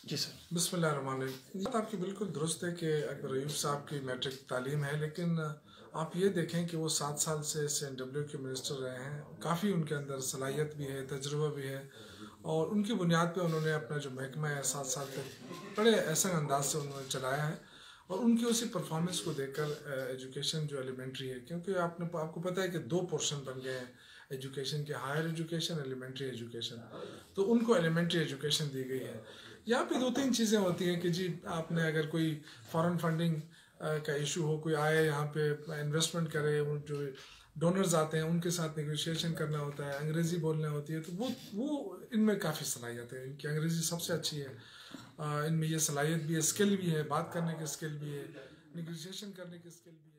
जी sir. बिस्मिल्लाहिर्रहमानिर्रहीम। बात आपकी बिल्कुल दुरुस्त है कि अकबर अयूब साहब की मैट्रिक तालीम है, लेकिन आप ये देखें कि वो 7 साल से SNW के मिनिस्टर रहे हैं। काफ़ी उनके अंदर सलाहियत भी है, तजुर्बा भी है, और उनकी बुनियाद पे उन्होंने अपना जो महकमा है 7 साल तक बड़े ऐसे अंदाज से उन्होंने चलाया है। और उनकी उसी परफॉर्मेंस को देखकर एजुकेशन जो एलिमेंट्री है, क्योंकि आपको पता है कि 2 पोर्शन बन गए हैं एजुकेशन के, हायर एजुकेशन, एलिमेंट्री एजुकेशन। तो उनको एलिमेंट्री एजुकेशन दी गई है। यहाँ पे 2-3 चीज़ें होती हैं कि जी आपने अगर कोई फॉरेन फंडिंग का इशू हो, कोई आए यहाँ पे इन्वेस्टमेंट करे, वो जो डोनर्स आते हैं उनके साथ नेगोशिएशन करना होता है, अंग्रेज़ी बोलना होती है, तो वो इनमें काफ़ी सलाहियत है। इनकी अंग्रेज़ी सबसे अच्छी है, इनमें ये सलाहियत भी है, स्किल भी है, बात करने की स्किल भी है, नेगोशिएशन करने की स्किल भी है।